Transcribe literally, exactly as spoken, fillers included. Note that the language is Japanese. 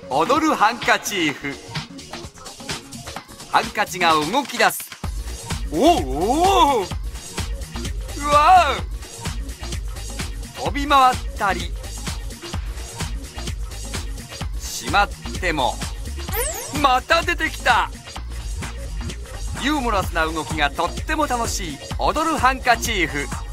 踊るハンカチーフ。ハンカチが動き出す。おおおお、うわー、飛び回ったりしまってもまた出てきた。ユーモラスな動きがとっても楽しい踊るハンカチーフ。